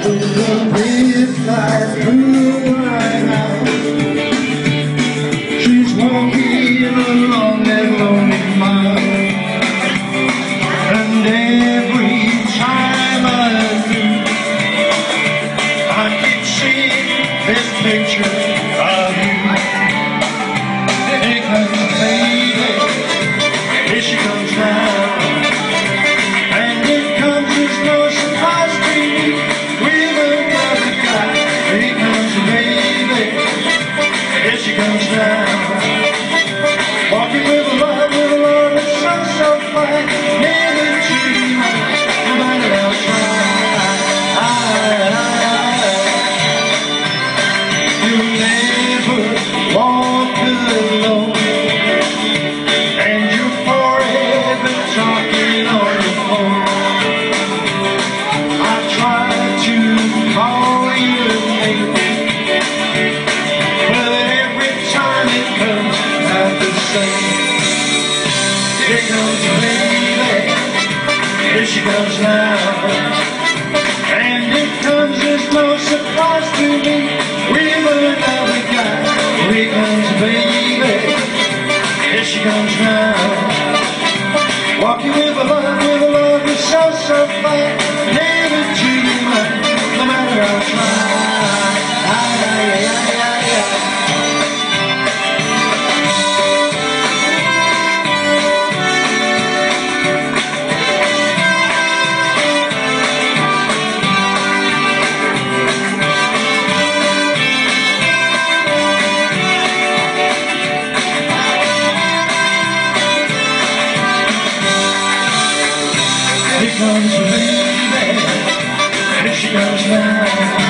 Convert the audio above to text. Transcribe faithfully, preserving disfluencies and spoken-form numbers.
The bridge flies through the White House. She's walking along that lonely mile, and every time I do, I keep seeing this picture of you. Here comes the baby, here she comes now. Walking with a love, with a love that's so, so fine, never too much, no matter how try. You'll never walk alone, and you're forever talking on the phone. I try to call you lately, but every time it comes out the same. Here comes the baby, here she comes now, and it comes as no surprise to me. We've another guy. Here comes the baby, here she comes now. Walking with a love, with a love that's so, so fine, never too much, no matter how I try. Here comes the baby, here she comes now.